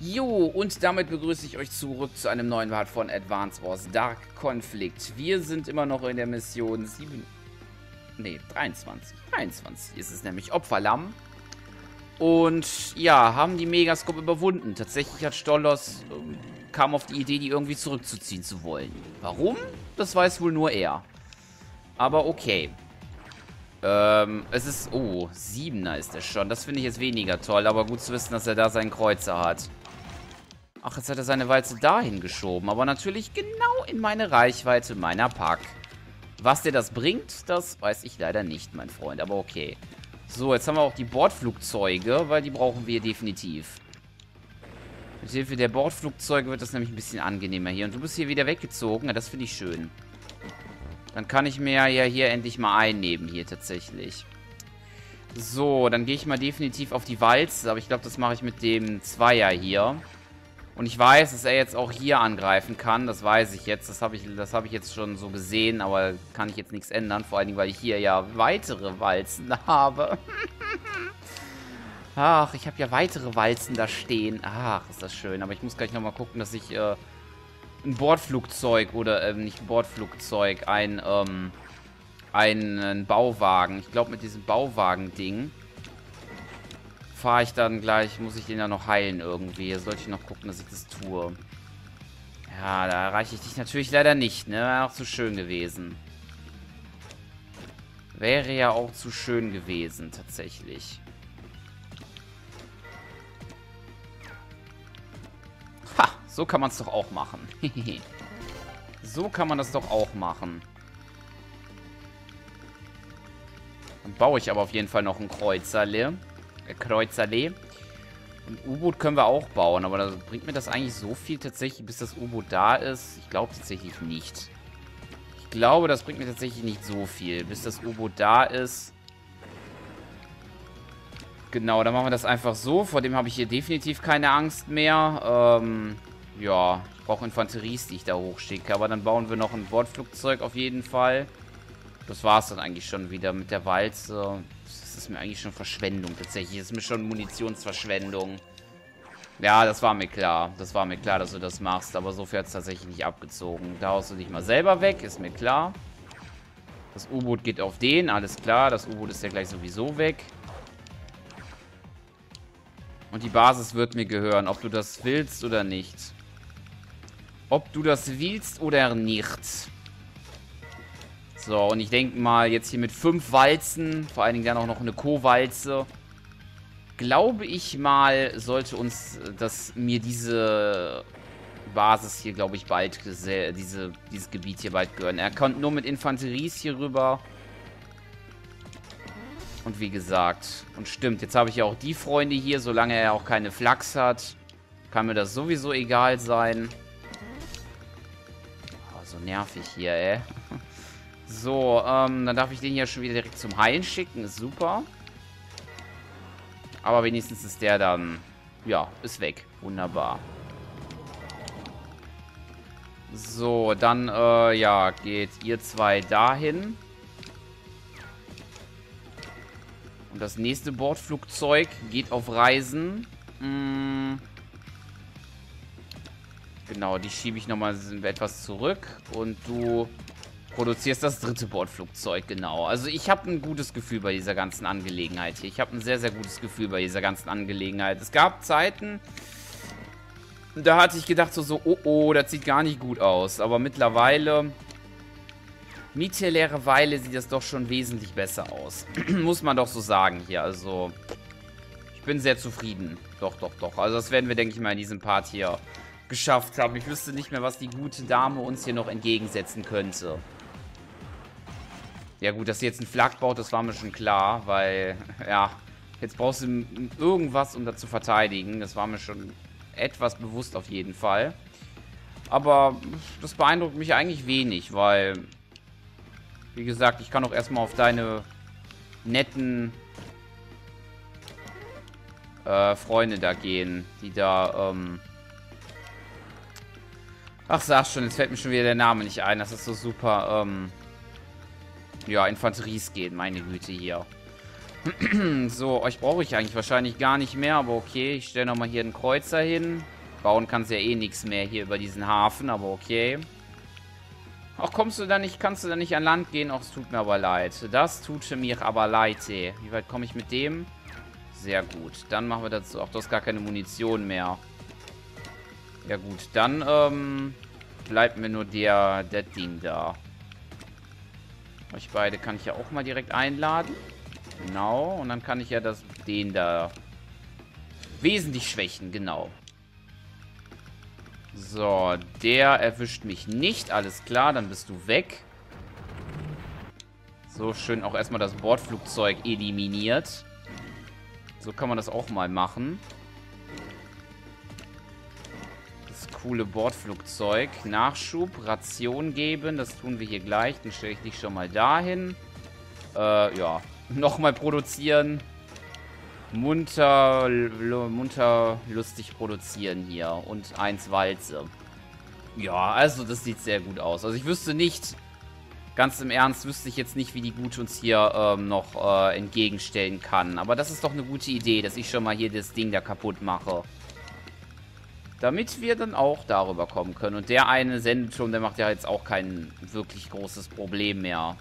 Jo, und damit begrüße ich euch zurück zu einem neuen Part von Advance Wars Dark Conflict. Wir sind immer noch in der Mission 23. 23 ist es nämlich, Opferlamm. Und ja, haben die Megascope überwunden. Tatsächlich hat Stolos kam auf die Idee, die irgendwie zurückzuziehen zu wollen. Warum? Das weiß wohl nur er. Aber okay. Es ist... Oh, 7er ist er schon. Das finde ich jetzt weniger toll, aber gut zu wissen, dass er da seinen Kreuzer hat. Ach, jetzt hat er seine Walze dahin geschoben. Aber natürlich genau in meine Reichweite meiner Pack. Was dir das bringt, das weiß ich leider nicht, mein Freund. Aber okay. So, jetzt haben wir auch die Bordflugzeuge, weil die brauchen wir definitiv. Mit Hilfe der Bordflugzeuge wird das nämlich ein bisschen angenehmer hier. Und du bist hier wieder weggezogen. Ja, das finde ich schön. Dann kann ich mir ja hier endlich mal einnehmen, hier tatsächlich. So, dann gehe ich mal definitiv auf die Walze. Aber ich glaube, das mache ich mit dem Zweier hier. Und ich weiß, dass er jetzt auch hier angreifen kann. Das weiß ich jetzt. Das habe ich jetzt schon so gesehen. Aber kann ich jetzt nichts ändern. Vor allen Dingen, weil ich hier ja weitere Walzen habe. Ach, ich habe ja weitere Walzen da stehen. Ach, ist das schön. Aber ich muss gleich nochmal gucken, dass ich ein Bordflugzeug oder, nicht ein Bordflugzeug, einen Bauwagen. Ich glaube, mit diesem Bauwagen-Ding fahre ich dann gleich, muss ich den ja noch heilen irgendwie. Sollte ich noch gucken, dass ich das tue. Ja, da erreiche ich dich natürlich leider nicht, ne? Wäre auch zu schön gewesen. Wäre ja auch zu schön gewesen, tatsächlich. Ha, so kann man es doch auch machen. So kann man das doch auch machen. Dann baue ich aber auf jeden Fall noch ein Kreuzerle. Und U-Boot können wir auch bauen, aber das, bringt mir das eigentlich so viel tatsächlich, bis das U-Boot da ist? Ich glaube tatsächlich nicht. Ich glaube, das bringt mir tatsächlich nicht so viel, bis das U-Boot da ist. Genau, dann machen wir das einfach so. Vor dem habe ich hier definitiv keine Angst mehr. Ja, ich brauche Infanteries, die ich da hochschicke. Aber dann bauen wir noch ein Bordflugzeug auf jeden Fall. Das war es dann eigentlich schon wieder mit der Walze. Das ist mir eigentlich schon Verschwendung tatsächlich. Das ist mir schon Munitionsverschwendung. Ja, das war mir klar. Das war mir klar, dass du das machst. Aber so viel hat es tatsächlich nicht abgezogen. Da haust du dich mal selber weg, ist mir klar. Das U-Boot geht auf den, alles klar. Das U-Boot ist ja gleich sowieso weg. Und die Basis wird mir gehören, ob du das willst oder nicht. Ob du das willst oder nicht. So, und ich denke mal, jetzt hier mit 5 Walzen, vor allen Dingen dann auch noch eine Co-Walze, glaube ich mal, sollte uns mir diese Basis hier, glaube ich, bald, dieses Gebiet hier bald gehören. Er kommt nur mit Infanteries hier rüber. Und wie gesagt, und stimmt, jetzt habe ich ja auch die Freunde hier, solange er auch keine Flachs hat, kann mir das sowieso egal sein. Oh, so nervig hier, ey. So, dann darf ich den hier schon wieder direkt zum Heilen schicken. Ist super. Aber wenigstens ist der dann, ja, ist weg. Wunderbar. So, dann, ja, geht ihr zwei dahin. Und das nächste Bordflugzeug geht auf Reisen. Genau, die schiebe ich nochmal etwas zurück. Und du produzierst das dritte Bordflugzeug, genau. Also ich habe ein gutes Gefühl bei dieser ganzen Angelegenheit hier. Ich habe ein sehr, sehr gutes Gefühl bei dieser ganzen Angelegenheit. Es gab Zeiten, da hatte ich gedacht so, oh, das sieht gar nicht gut aus. Aber mittlerweile sieht das doch schon wesentlich besser aus. Muss man doch so sagen hier. Also, ich bin sehr zufrieden. Doch, doch, doch. Also, das werden wir, denke ich mal, in diesem Part hier geschafft haben. Ich wüsste nicht mehr, was die gute Dame uns hier noch entgegensetzen könnte. Ja gut, dass sie jetzt einen Flak baut, das war mir schon klar. Weil, ja, jetzt brauchst du irgendwas, um das zu verteidigen. Das war mir schon etwas bewusst auf jeden Fall. Aber das beeindruckt mich eigentlich wenig, weil... Wie gesagt, ich kann auch erstmal auf deine netten Freunde da gehen, die da, Ach, sag schon, jetzt fällt mir schon wieder der Name nicht ein. Das ist so super, ja, Infanteries gehen, meine Güte hier. So, euch brauche ich eigentlich wahrscheinlich gar nicht mehr, aber okay. Ich stelle nochmal hier einen Kreuzer hin. Bauen kannst ja eh nichts mehr hier über diesen Hafen, aber okay. Ach, kannst du da nicht an Land gehen? Ach, es tut mir aber leid. Das tut mir aber leid, ey. Wie weit komme ich mit dem? Sehr gut. Dann machen wir dazu. Ach, du hast gar keine Munition mehr. Ja gut, dann bleibt mir nur der Ding da. Euch beide kann ich ja auch mal direkt einladen. Genau, und dann kann ich ja den da wesentlich schwächen, genau. So, der erwischt mich nicht, alles klar, dann bist du weg. So, schön auch erstmal das Bordflugzeug eliminiert. So kann man das auch mal machen. Das coole Bordflugzeug. Nachschub, Ration geben, das tun wir hier gleich. Dann stelle ich dich schon mal dahin. Ja. Nochmal produzieren. Munter, lustig produzieren hier. Und 1 Walze. Ja, also das sieht sehr gut aus. Also ich wüsste nicht, ganz im Ernst, wüsste ich jetzt nicht, wie die Gut uns hier noch entgegenstellen kann. Aber das ist doch eine gute Idee, dass ich schon mal hier das Ding da kaputt mache. Damit wir dann auch darüber kommen können. Und der eine Sendeturm, der macht ja jetzt auch kein wirklich großes Problem mehr.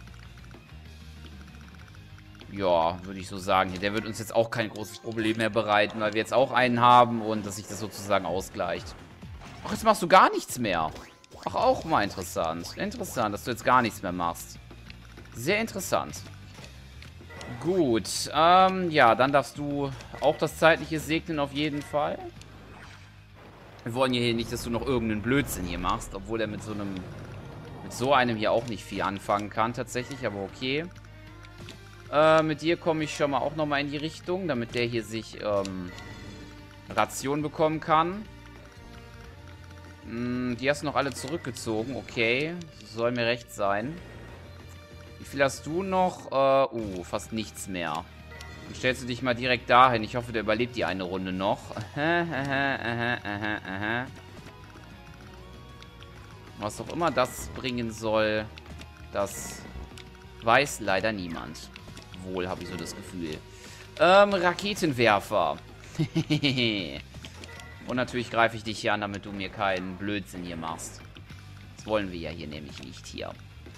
Ja, würde ich so sagen. Der wird uns jetzt auch kein großes Problem mehr bereiten, weil wir jetzt auch einen haben und dass sich das sozusagen ausgleicht. Ach, jetzt machst du gar nichts mehr. Ach, auch mal interessant. Interessant, dass du jetzt gar nichts mehr machst. Sehr interessant. Gut, ja, dann darfst du auch das Zeitliche segnen auf jeden Fall. Wir wollen hier nicht, dass du noch irgendeinen Blödsinn hier machst, obwohl er mit so einem hier auch nicht viel anfangen kann tatsächlich, aber okay. Mit dir komme ich schon mal auch nochmal in die Richtung, damit der hier sich Ration bekommen kann. Die hast du noch alle zurückgezogen, okay. Soll mir recht sein. Wie viel hast du noch? Fast nichts mehr. Dann stellst du dich mal direkt dahin. Ich hoffe, der überlebt die eine Runde noch. Was auch immer das bringen soll, das weiß leider niemand. Wohl, habe ich so das Gefühl. Raketenwerfer. Und natürlich greife ich dich hier an, damit du mir keinen Blödsinn hier machst. Das wollen wir ja hier nämlich nicht hier.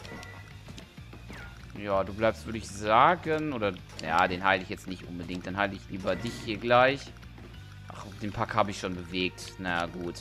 Ja, du bleibst, würde ich sagen, oder, ja, den heile ich jetzt nicht unbedingt. Dann heile ich lieber dich hier gleich. Ach, den Pack habe ich schon bewegt. Na gut.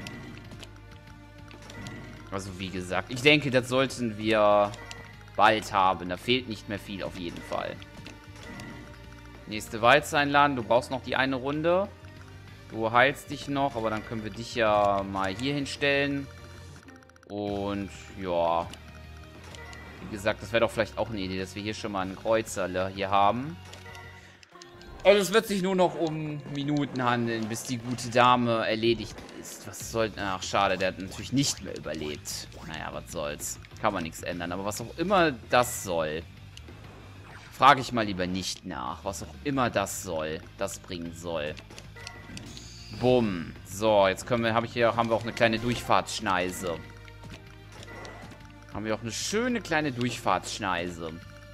Also, wie gesagt, ich denke, das sollten wir bald haben. Da fehlt nicht mehr viel auf jeden Fall. Nächste Walze einladen. Du brauchst noch die eine Runde. Du heilst dich noch, aber dann können wir dich ja mal hier hinstellen. Und ja. Wie gesagt, das wäre doch vielleicht auch eine Idee, dass wir hier schon mal einen Kreuzer hier haben. Also es wird sich nur noch um Minuten handeln, bis die gute Dame erledigt ist. Was soll... Ach, schade, der hat natürlich nicht mehr überlebt. Naja, was soll's. Kann man nichts ändern. Aber was auch immer das soll, frage ich mal lieber nicht nach. Was auch immer das soll, das bringen soll. Bumm. So, jetzt haben wir auch eine kleine Durchfahrtsschneise. Haben wir auch eine schöne kleine Durchfahrtsschneise.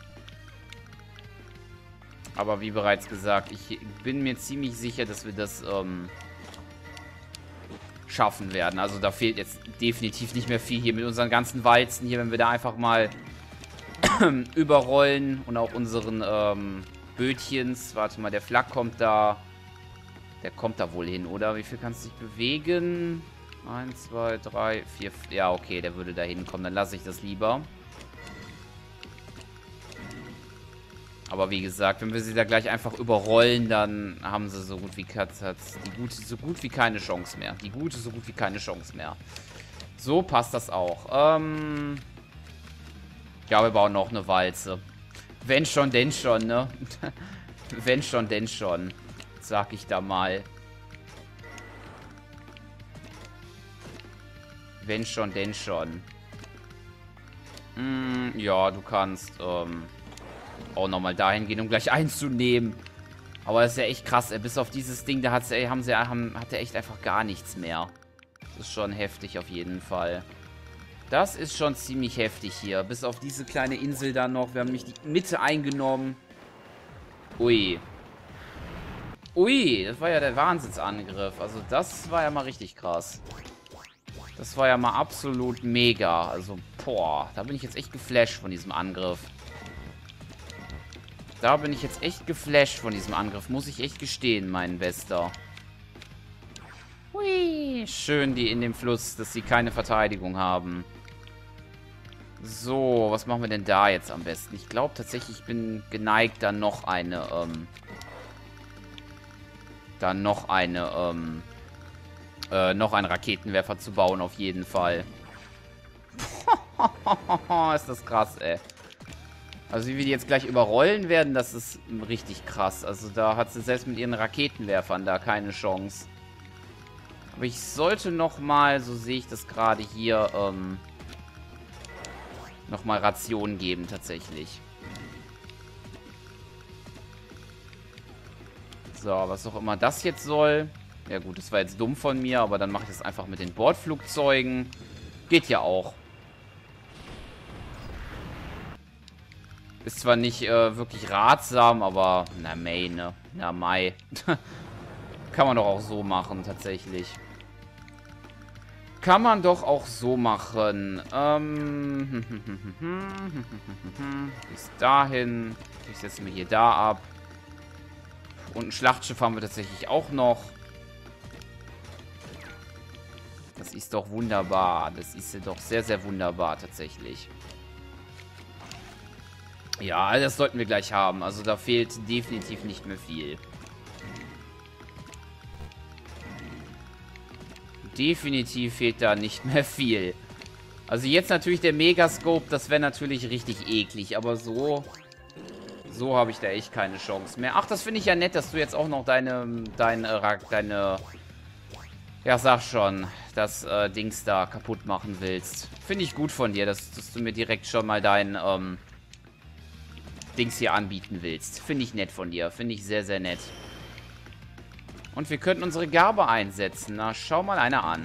Aber wie bereits gesagt, ich bin mir ziemlich sicher, dass wir das schaffen werden. Also da fehlt jetzt definitiv nicht mehr viel hier mit unseren ganzen Walzen hier, wenn wir da einfach mal überrollen und auch unseren Bötchens. Warte mal, der Flak kommt da. Der kommt da wohl hin, oder? Wie viel kannst du dich bewegen? 1, 2, 3, 4. Ja, okay, der würde da hinkommen. Dann lasse ich das lieber. Aber wie gesagt, wenn wir sie da gleich einfach überrollen, dann haben sie so gut wie die Gute so gut wie keine Chance mehr. Die Gute so gut wie keine Chance mehr. So passt das auch. Ja, wir bauen noch eine Walze. Wenn schon, denn schon, ne? Wenn schon, denn schon. Sag ich da mal. Wenn schon, denn schon. Ja, du kannst auch nochmal dahin gehen, um gleich einzunehmen. Aber das ist ja echt krass. Bis auf dieses Ding, da hat er echt einfach gar nichts mehr. Das ist schon heftig auf jeden Fall. Das ist schon ziemlich heftig hier. Bis auf diese kleine Insel da noch. Wir haben nämlich die Mitte eingenommen. Ui. Ui, das war ja der Wahnsinnsangriff. Also das war ja mal richtig krass. Das war ja mal absolut mega. Also, boah, da bin ich jetzt echt geflasht von diesem Angriff. Da bin ich jetzt echt geflasht von diesem Angriff. Muss ich echt gestehen, mein Bester. Hui. Schön, die in dem Fluss, dass sie keine Verteidigung haben. So, was machen wir denn da jetzt am besten? Ich glaube tatsächlich, ich bin geneigt, da noch einen Raketenwerfer zu bauen, auf jeden Fall. Ist das krass, ey. Also wie wir die jetzt gleich überrollen werden, das ist richtig krass. Also da hat sie selbst mit ihren Raketenwerfern da keine Chance. Aber ich sollte nochmal, so sehe ich das gerade hier, nochmal Rationen geben, tatsächlich. So, was auch immer das jetzt soll. Ja gut, das war jetzt dumm von mir, aber dann mache ich das einfach mit den Bordflugzeugen. Geht ja auch. Ist zwar nicht wirklich ratsam, aber na May, ne? Na Mai. Kann man doch auch so machen, tatsächlich. Kann man doch auch so machen. Bis dahin. Ich setze mir hier da ab. Und ein Schlachtschiff haben wir tatsächlich auch noch. Das ist doch wunderbar. Das ist doch sehr, sehr wunderbar, tatsächlich. Ja, das sollten wir gleich haben. Also da fehlt definitiv nicht mehr viel. Definitiv fehlt da nicht mehr viel. Also jetzt natürlich der Megascope, das wäre natürlich richtig eklig. Aber so habe ich da echt keine Chance mehr. Ach, das finde ich ja nett, dass du jetzt auch noch deine ja, sag schon, das Dings da kaputt machen willst. Finde ich gut von dir, dass du mir direkt schon mal dein Dings hier anbieten willst. Finde ich nett von dir. Finde ich sehr, sehr nett. Und wir könnten unsere Gabe einsetzen. Na, schau mal einer an.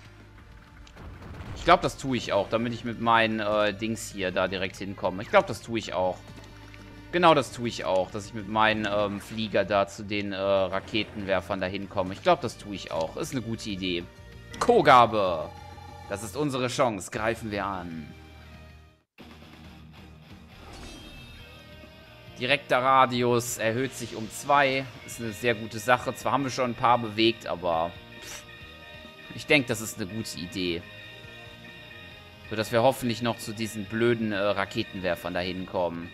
Ich glaube, das tue ich auch, damit ich mit meinen Dings hier da direkt hinkomme. Ich glaube, das tue ich auch. Genau, das tue ich auch, dass ich mit meinen Flieger da zu den Raketenwerfern da hinkomme. Ich glaube, das tue ich auch. Ist eine gute Idee. Co-Gabe. Das ist unsere Chance. Greifen wir an. Direkter Radius erhöht sich um 2. Ist eine sehr gute Sache. Zwar haben wir schon ein paar bewegt, aber ich denke, das ist eine gute Idee. Sodass wir hoffentlich noch zu diesen blöden Raketenwerfern dahin kommen.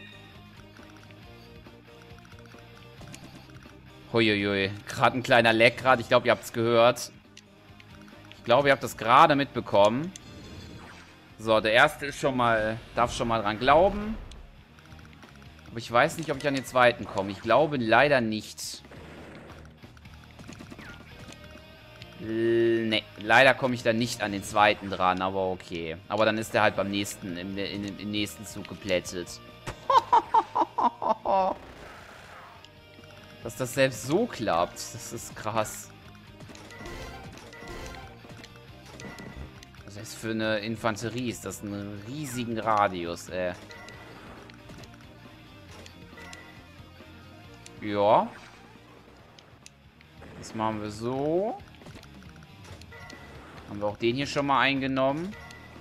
Huiuiui. Gerade ein kleiner Lag gerade. Ich glaube, ihr habt es gehört. Ich glaube, ihr habt das gerade mitbekommen. So, der erste ist schon mal, darf schon mal dran glauben. Aber ich weiß nicht, ob ich an den zweiten komme. Ich glaube leider nicht. Ne, leider komme ich da nicht an den zweiten dran, aber okay. Aber dann ist der halt beim nächsten, im nächsten Zug geplättet. Dass das selbst so klappt, das ist krass. Das heißt, für eine Infanterie ist das ein riesigen Radius, ey. Ja. Das machen wir so. Haben wir auch den hier schon mal eingenommen.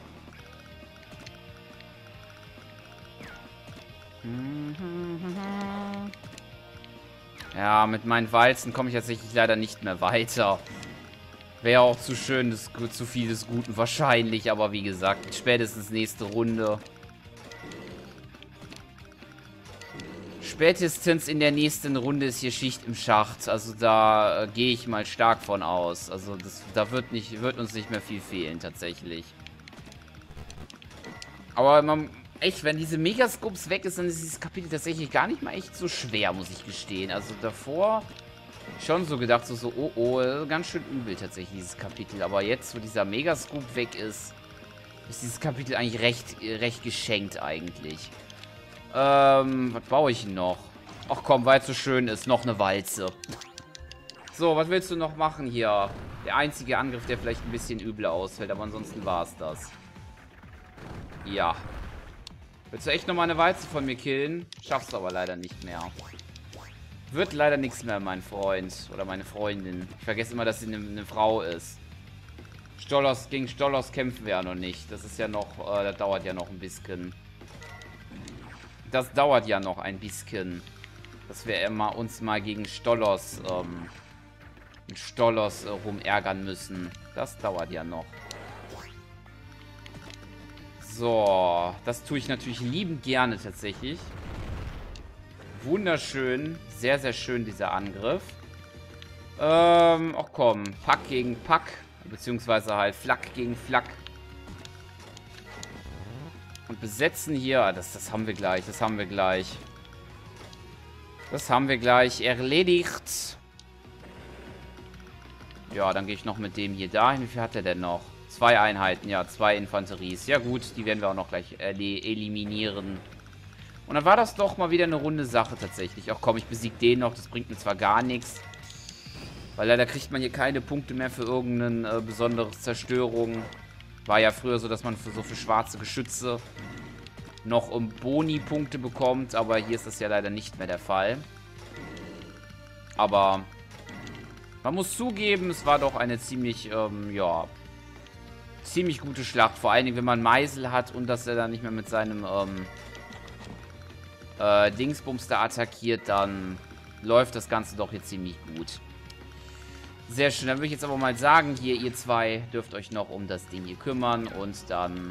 Ja, mit meinen Walzen komme ich tatsächlich leider nicht mehr weiter. Wäre auch zu schön, zu viel des Guten wahrscheinlich. Aber wie gesagt, spätestens nächste Runde. Spätestens in der nächsten Runde ist hier Schicht im Schacht. Also da gehe ich mal stark von aus. Also da wird uns nicht mehr viel fehlen tatsächlich. Aber echt, wenn diese Megascopes weg ist, dann ist dieses Kapitel tatsächlich gar nicht mal echt so schwer, muss ich gestehen. Also davor schon so gedacht, so oh, ganz schön übel tatsächlich dieses Kapitel. Aber jetzt, wo dieser Megascope weg ist, ist dieses Kapitel eigentlich recht geschenkt eigentlich. Was baue ich noch? Ach komm, weil es so schön ist, noch eine Walze. So, was willst du noch machen hier? Der einzige Angriff, der vielleicht ein bisschen übel ausfällt, aber ansonsten war es das. Ja. Willst du echt nochmal eine Walze von mir killen? Schaffst du aber leider nicht mehr. Wird leider nichts mehr, mein Freund. Oder meine Freundin. Ich vergesse immer, dass sie eine Frau ist. Gegen Stolos kämpfen wir ja noch nicht. Das ist ja noch, das dauert ja noch ein bisschen. Das dauert ja noch ein bisschen. Dass wir uns mal gegen Stolos, rumärgern müssen. Das dauert ja noch. So, das tue ich natürlich liebend gerne tatsächlich. Wunderschön. Sehr, sehr schön, dieser Angriff. Ach komm. Pack gegen Pack. Beziehungsweise halt Flak gegen Flak. Und besetzen hier. Das haben wir gleich. Das haben wir gleich. Das haben wir gleich erledigt. Ja, dann gehe ich noch mit dem hier dahin. Wie viel hat er denn noch? 2 Einheiten. Ja, 2 Infanteries. Ja gut, die werden wir auch noch gleich eliminieren. Und dann war das doch mal wieder eine runde Sache tatsächlich. Ach komm, ich besiege den noch. Das bringt mir zwar gar nichts. Weil leider kriegt man hier keine Punkte mehr für irgendeine besondere Zerstörung. War ja früher so, dass man für schwarze Geschütze noch Boni-Punkte bekommt. Aber hier ist das ja leider nicht mehr der Fall. Aber man muss zugeben, es war doch eine ziemlich, ziemlich gute Schlacht. Vor allen Dingen, wenn man Meisel hat und dass er dann nicht mehr mit seinem Dingsbums da attackiert, dann läuft das Ganze doch hier ziemlich gut. Sehr schön, dann würde ich jetzt aber mal sagen, hier, ihr zwei dürft euch noch um das Ding hier kümmern und dann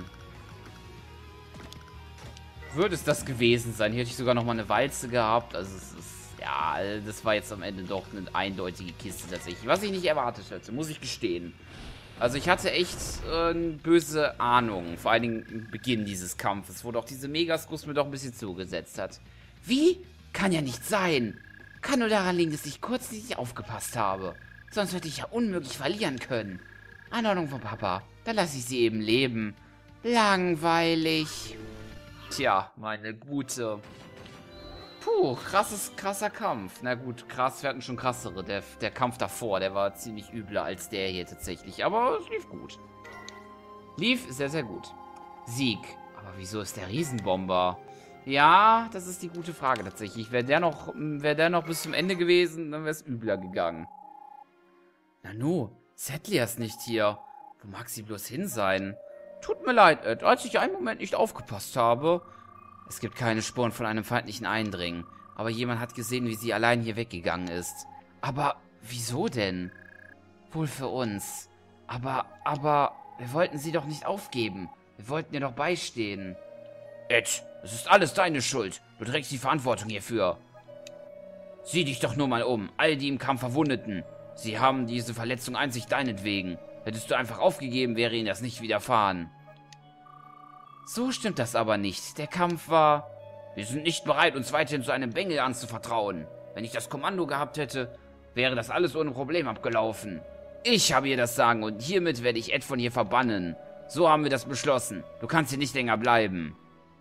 wird es das gewesen sein. Hier hätte ich sogar noch mal eine Walze gehabt, also es ist, ja, das war jetzt am Ende doch eine eindeutige Kiste tatsächlich, was ich nicht erwartet hätte, muss ich gestehen. Also ich hatte echt böse Ahnungen, vor allen Dingen im Beginn dieses Kampfes, wo doch diese Megaskus mir doch ein bisschen zugesetzt hat. Wie? Kann ja nicht sein. Kann nur daran liegen, dass ich kurz nicht aufgepasst habe. Sonst hätte ich ja unmöglich verlieren können. Anordnung von Papa. Dann lasse ich sie eben leben. Langweilig. Tja, meine Gute. Puh, krasser Kampf. Na gut, krass, wir hatten schon krassere. Der Kampf davor, der war ziemlich übler als der hier tatsächlich. Aber es lief gut. Lief sehr, sehr gut. Sieg. Aber wieso ist der Riesenbomber? Ja, das ist die gute Frage tatsächlich. Wäre der noch bis zum Ende gewesen, dann wäre es übler gegangen. Nanu, Settler ist nicht hier. Wo mag sie bloß hin sein? Tut mir leid, Ed, als ich einen Moment nicht aufgepasst habe. Es gibt keine Spuren von einem feindlichen Eindringen. Aber jemand hat gesehen, wie sie allein hier weggegangen ist. Aber wieso denn? Wohl für uns. Aber, wir wollten sie doch nicht aufgeben. Wir wollten ihr doch beistehen. Ed, es ist alles deine Schuld. Du trägst die Verantwortung hierfür. Sieh dich doch nur mal um. All die im Kampf Verwundeten. Sie haben diese Verletzung einzig deinetwegen. Hättest du einfach aufgegeben, wäre ihnen das nicht widerfahren. So stimmt das aber nicht. Der Kampf war... Wir sind nicht bereit, uns weiterhin zu einem Bengel anzuvertrauen. Wenn ich das Kommando gehabt hätte, wäre das alles ohne Problem abgelaufen. Ich habe hier das Sagen und hiermit werde ich Ed von hier verbannen. So haben wir das beschlossen. Du kannst hier nicht länger bleiben.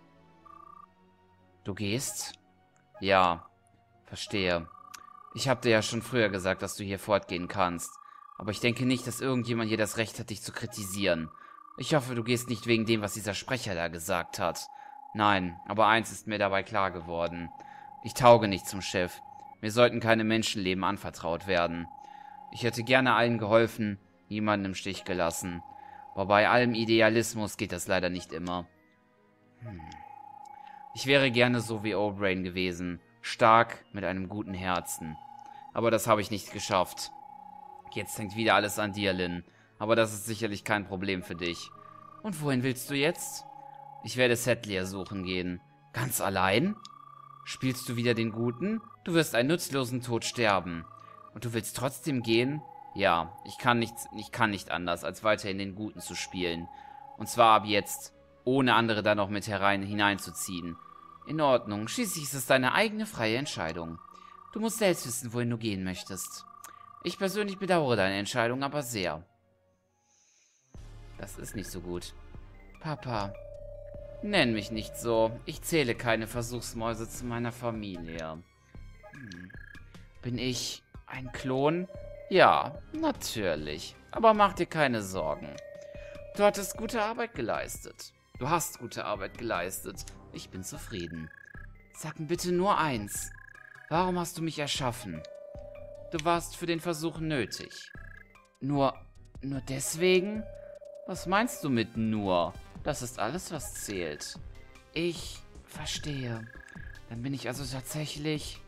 Du gehst? Ja, verstehe. Ich habe dir ja schon früher gesagt, dass du hier fortgehen kannst. Aber ich denke nicht, dass irgendjemand hier das Recht hat, dich zu kritisieren. Ich hoffe, du gehst nicht wegen dem, was dieser Sprecher da gesagt hat. Nein, aber eins ist mir dabei klar geworden. Ich tauge nicht zum Chef. Mir sollten keine Menschenleben anvertraut werden. Ich hätte gerne allen geholfen, niemanden im Stich gelassen. Aber bei allem Idealismus geht das leider nicht immer. Ich wäre gerne so wie O'Brien gewesen. Stark, mit einem guten Herzen. Aber das habe ich nicht geschafft. Jetzt hängt wieder alles an dir, Lynn. Aber das ist sicherlich kein Problem für dich. Und wohin willst du jetzt? Ich werde Settler suchen gehen. Ganz allein? Spielst du wieder den Guten? Du wirst einen nutzlosen Tod sterben. Und du willst trotzdem gehen? Ja, ich kann nicht anders, als weiterhin den Guten zu spielen. Und zwar ab jetzt, ohne andere da noch mit hineinzuziehen. In Ordnung, schließlich ist es deine eigene freie Entscheidung. Du musst selbst wissen, wohin du gehen möchtest. Ich persönlich bedauere deine Entscheidung aber sehr. Das ist nicht so gut. Papa, nenn mich nicht so. Ich zähle keine Versuchsmäuse zu meiner Familie. Bin ich ein Klon? Ja, natürlich. Aber mach dir keine Sorgen. Du hattest gute Arbeit geleistet. Du hast gute Arbeit geleistet. Ich bin zufrieden. Sag mir bitte nur eins. Warum hast du mich erschaffen? Du warst für den Versuch nötig. Nur deswegen? Was meinst du mit nur? Das ist alles, was zählt. Ich verstehe. Dann bin ich also tatsächlich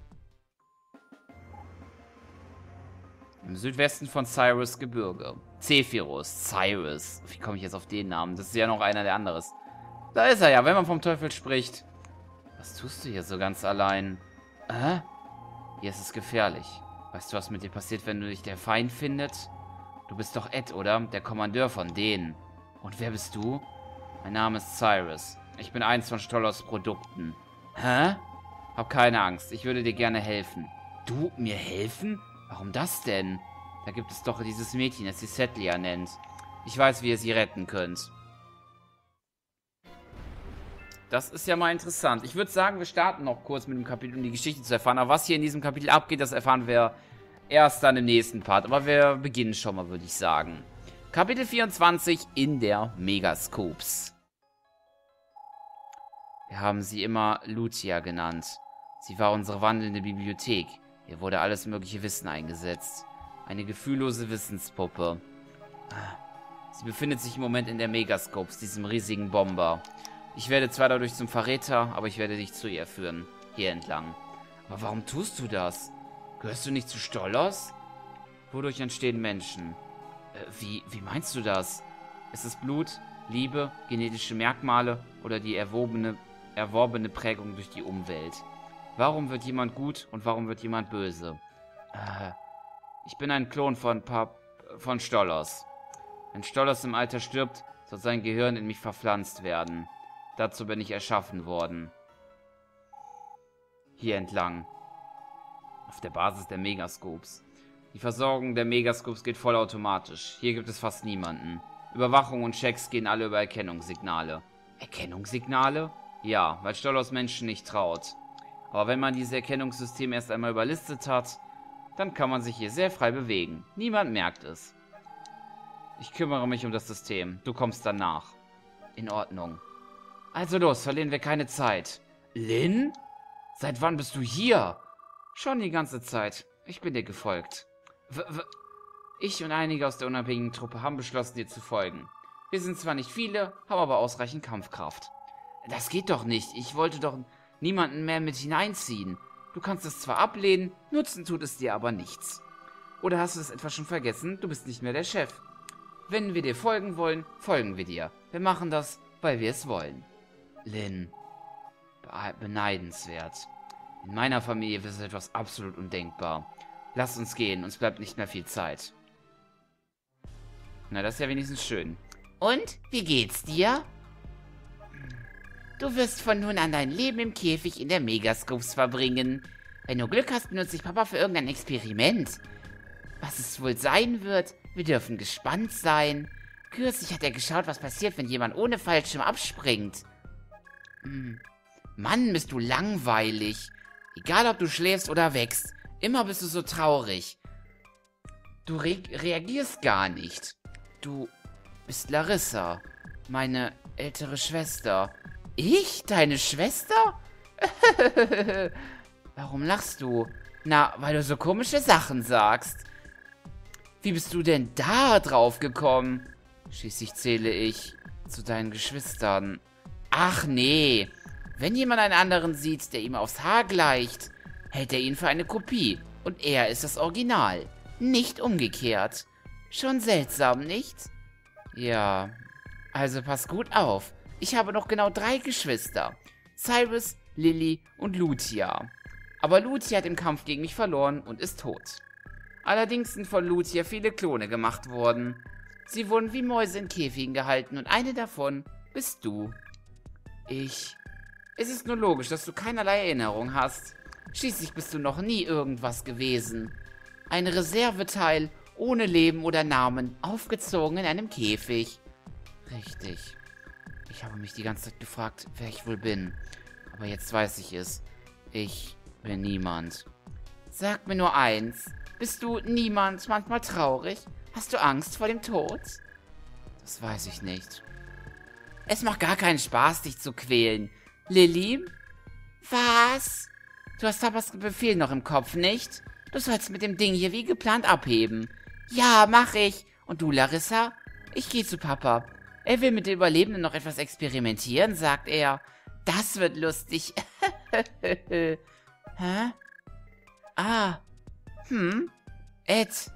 im Südwesten von Cyrus Gebirge. Zephyrus, Cyrus. Wie komme ich jetzt auf den Namen? Das ist ja noch einer der anderes. Da ist er ja, wenn man vom Teufel spricht. Was tust du hier so ganz allein? Hier ist es gefährlich. Weißt du, was mit dir passiert, wenn du dich der Feind findet? Du bist doch Ed, oder? Der Kommandeur von denen. Und wer bist du? Mein Name ist Cyrus. Ich bin eins von Stollos Produkten. Hab keine Angst. Ich würde dir gerne helfen. Du mir helfen? Warum das denn? Da gibt es doch dieses Mädchen, das sie Settlia nennt. Ich weiß, wie ihr sie retten könnt. Das ist ja mal interessant. Ich würde sagen, wir starten noch kurz mit dem Kapitel, um die Geschichte zu erfahren. Aber was hier in diesem Kapitel abgeht, das erfahren wir erst dann im nächsten Part. Aber wir beginnen schon mal, würde ich sagen. Kapitel 24 in der Megascopes. Wir haben sie immer Lucia genannt. Sie war unsere wandelnde Bibliothek. Hier wurde alles mögliche Wissen eingesetzt. Eine gefühllose Wissenspuppe. Sie befindet sich im Moment in der Megascopes, diesem riesigen Bomber. Ich werde zwar dadurch zum Verräter, aber ich werde dich zu ihr führen. Hier entlang. Aber warum tust du das? Gehörst du nicht zu Stollos? Wodurch entstehen Menschen? Wie meinst du das? Ist es Blut, Liebe, genetische Merkmale oder die erworbene Prägung durch die Umwelt? Warum wird jemand gut und warum wird jemand böse? Ich bin ein Klon von Stollos. Wenn Stollos im Alter stirbt, soll sein Gehirn in mich verpflanzt werden. Dazu bin ich erschaffen worden. Hier entlang. Auf der Basis der Megascopes. Die Versorgung der Megascopes geht vollautomatisch. Hier gibt es fast niemanden. Überwachung und Checks gehen alle über Erkennungssignale. Erkennungssignale? Ja, weil Stollos Menschen nicht traut. Aber wenn man diese Erkennungssysteme erst einmal überlistet hat, dann kann man sich hier sehr frei bewegen. Niemand merkt es. Ich kümmere mich um das System. Du kommst danach. In Ordnung. Also los, verlieren wir keine Zeit. Lynn? Seit wann bist du hier? Schon die ganze Zeit. Ich bin dir gefolgt. Ich und einige aus der unabhängigen Truppe haben beschlossen, dir zu folgen. Wir sind zwar nicht viele, haben aber ausreichend Kampfkraft. Das geht doch nicht. Ich wollte doch niemanden mehr mit hineinziehen. Du kannst es zwar ablehnen, nutzen tut es dir aber nichts. Oder hast du es etwa schon vergessen? Du bist nicht mehr der Chef. Wenn wir dir folgen wollen, folgen wir dir. Wir machen das, weil wir es wollen. Lynn. Beneidenswert. In meiner Familie ist etwas absolut undenkbar. Lass uns gehen, uns bleibt nicht mehr viel Zeit. Na, das ist ja wenigstens schön. Und, wie geht's dir? Du wirst von nun an dein Leben im Käfig in der Megascopes verbringen. Wenn du Glück hast, benutzt dich Papa für irgendein Experiment. Was es wohl sein wird, wir dürfen gespannt sein. Kürzlich hat er geschaut, was passiert, wenn jemand ohne Fallschirm abspringt. Mann, bist du langweilig. Egal, ob du schläfst oder wächst, immer bist du so traurig. Du reagierst gar nicht. Du bist Larissa, meine ältere Schwester. Ich? Deine Schwester? Warum lachst du? Na, weil du so komische Sachen sagst. Wie bist du denn da drauf gekommen? Schließlich zähle ich zu deinen Geschwistern. Ach nee. Wenn jemand einen anderen sieht, der ihm aufs Haar gleicht, hält er ihn für eine Kopie. Und er ist das Original. Nicht umgekehrt. Schon seltsam, nicht? Ja. Also pass gut auf. Ich habe noch genau 3 Geschwister. Cyrus, Lily und Lucia. Aber Lucia hat im Kampf gegen mich verloren und ist tot. Allerdings sind von Lucia viele Klone gemacht worden. Sie wurden wie Mäuse in Käfigen gehalten und eine davon bist du. Es ist nur logisch, dass du keinerlei Erinnerung hast. Schließlich bist du noch nie irgendwas gewesen. Ein Reserveteil ohne Leben oder Namen, aufgezogen in einem Käfig. Richtig. Ich habe mich die ganze Zeit gefragt, wer ich wohl bin. Aber jetzt weiß ich es. Ich bin niemand. Sag mir nur eins. Bist du niemand, manchmal traurig? Hast du Angst vor dem Tod? Das weiß ich nicht. Es macht gar keinen Spaß, dich zu quälen. Lilly? Was? Du hast Papas Befehl noch im Kopf, nicht? Du sollst mit dem Ding hier wie geplant abheben. Ja, mach ich. Und du, Larissa? Ich gehe zu Papa. Er will mit den Überlebenden noch etwas experimentieren, sagt er. Das wird lustig. Hä? Ah. Ed?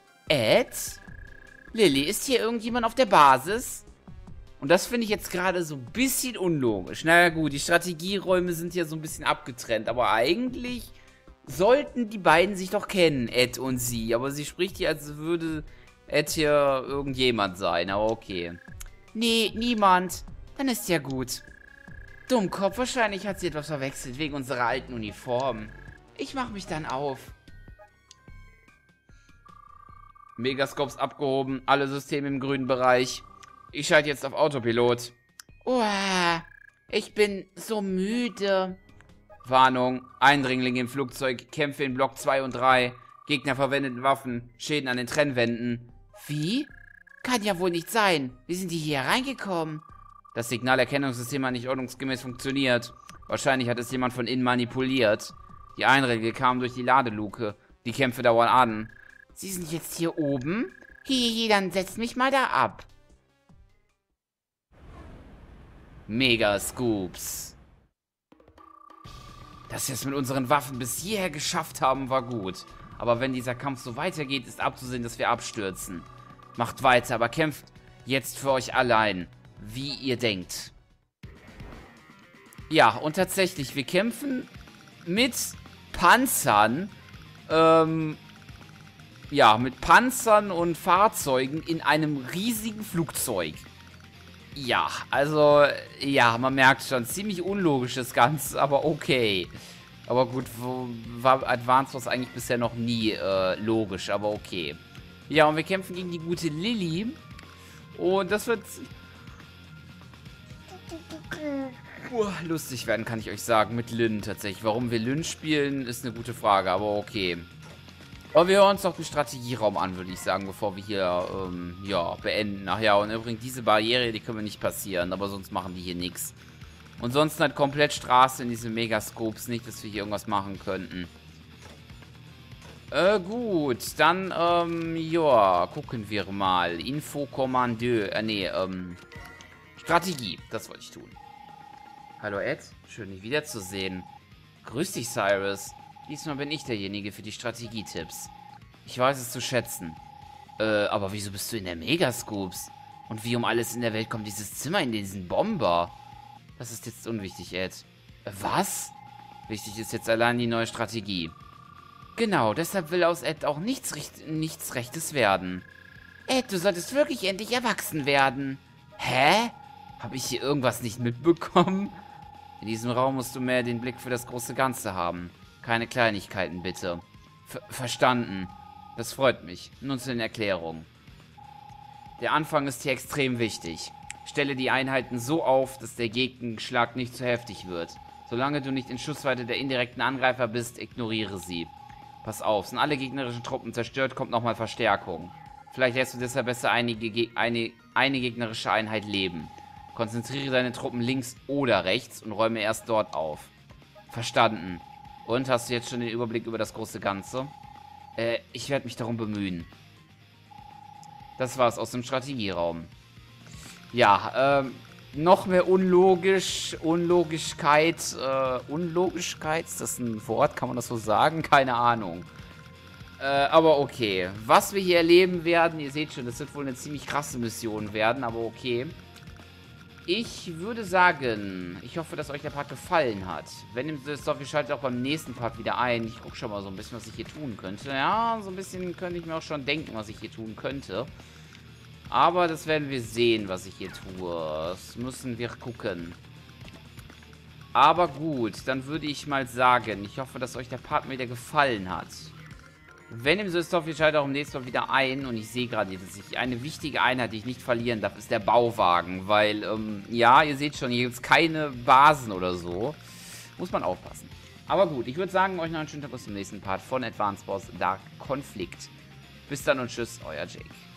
Lilly, ist hier irgendjemand auf der Basis? Und das finde ich jetzt gerade so ein bisschen unlogisch. Na gut, die Strategieräume sind hier so ein bisschen abgetrennt, aber eigentlich sollten die beiden sich doch kennen, Ed und sie. Aber sie spricht hier, als würde Ed hier irgendjemand sein, aber okay. Nee, niemand. Dann ist ja gut. Dummkopf, wahrscheinlich hat sie etwas verwechselt wegen unserer alten Uniform. Ich mach mich dann auf. Megascopes abgehoben, alle Systeme im grünen Bereich. Ich schalte jetzt auf Autopilot. Uah, ich bin so müde. Warnung, Eindringlinge im Flugzeug, Kämpfe in Block 2 und 3. Gegner verwendeten Waffen, Schäden an den Trennwänden. Wie? Kann ja wohl nicht sein. Wie sind die hier reingekommen? Das Signalerkennungssystem hat nicht ordnungsgemäß funktioniert. Wahrscheinlich hat es jemand von innen manipuliert. Die Eindringlinge kamen durch die Ladeluke. Die Kämpfe dauern an. Sie sind jetzt hier oben? Hihi, dann setzt mich mal da ab. Megascoops. Dass wir es mit unseren Waffen bis hierher geschafft haben, war gut. Aber wenn dieser Kampf so weitergeht, ist abzusehen, dass wir abstürzen. Macht weiter, aber kämpft jetzt für euch allein, wie ihr denkt. Ja, und tatsächlich, wir kämpfen mit Panzern, ja, mit Panzern und Fahrzeugen in einem riesigen Flugzeug. Ja, also, ja, man merkt schon, ziemlich unlogisch das Ganze, aber okay. Aber gut, war Advance Wars eigentlich bisher noch nie logisch, aber okay. Ja, und wir kämpfen gegen die gute Lilly. Und das wird lustig werden, kann ich euch sagen, mit Lynn tatsächlich. Warum wir Lynn spielen, ist eine gute Frage, aber okay. Aber wir hören uns doch den Strategieraum an, würde ich sagen, bevor wir hier, ja, beenden. Ach ja, und übrigens, diese Barriere, die können wir nicht passieren, aber sonst machen die hier nichts. Und sonst halt komplett Straße in diese Megascopes, nicht, dass wir hier irgendwas machen könnten. Gut, dann, ja, gucken wir mal. Infokommandeur, Strategie, das wollte ich tun. Hallo Ed, schön dich wiederzusehen. Grüß dich, Cyrus. Diesmal bin ich derjenige für die Strategietipps. Ich weiß es zu schätzen. Aber wieso bist du in der Megascoops? Und wie um alles in der Welt kommt dieses Zimmer in diesen Bomber? Das ist jetzt unwichtig, Ed. Was? Wichtig ist jetzt allein die neue Strategie. Genau, deshalb will aus Ed auch nichts Rechtes werden. Ed, du solltest wirklich endlich erwachsen werden. Hä? Habe ich hier irgendwas nicht mitbekommen? In diesem Raum musst du mehr den Blick für das große Ganze haben. Keine Kleinigkeiten, bitte. Verstanden. Das freut mich. Nun zu den Erklärungen. Der Anfang ist hier extrem wichtig. Stelle die Einheiten so auf, dass der Gegenschlag nicht zu heftig wird. Solange du nicht in Schussweite der indirekten Angreifer bist, ignoriere sie. Pass auf, sind alle gegnerischen Truppen zerstört, kommt nochmal Verstärkung. Vielleicht lässt du deshalb besser eine gegnerische Einheit leben. Konzentriere deine Truppen links oder rechts und räume erst dort auf. Verstanden. Und, hast du jetzt schon den Überblick über das große Ganze? Ich werde mich darum bemühen. Das war's aus dem Strategieraum. Ja, noch mehr Unlogischkeit, ist das ein Wort? Kann man das so sagen? Keine Ahnung. Aber okay. Was wir hier erleben werden, ihr seht schon, das wird wohl eine ziemlich krasse Mission werden, aber okay. Ich würde sagen, ich hoffe, dass euch der Part gefallen hat. Wenn dem so ist, ihr schaltet auch beim nächsten Part wieder ein. Ich gucke schon mal so ein bisschen, was ich hier tun könnte. Ja, so ein bisschen könnte ich mir auch schon denken, was ich hier tun könnte. Aber das werden wir sehen, was ich hier tue. Das müssen wir gucken. Aber gut, dann würde ich mal sagen, ich hoffe, dass euch der Part wieder gefallen hat. Wenn dem so ist, ihr schaltet auch im nächsten Mal wieder ein. Und ich sehe gerade, dass ich eine wichtige Einheit, die ich nicht verlieren darf, ist der Bauwagen. Weil, ja, ihr seht schon, hier gibt es keine Basen oder so. Muss man aufpassen. Aber gut, ich würde sagen, euch noch einen schönen Tag bis zum nächsten Part von Advance Wars Dark Conflict. Bis dann und tschüss, euer Jake.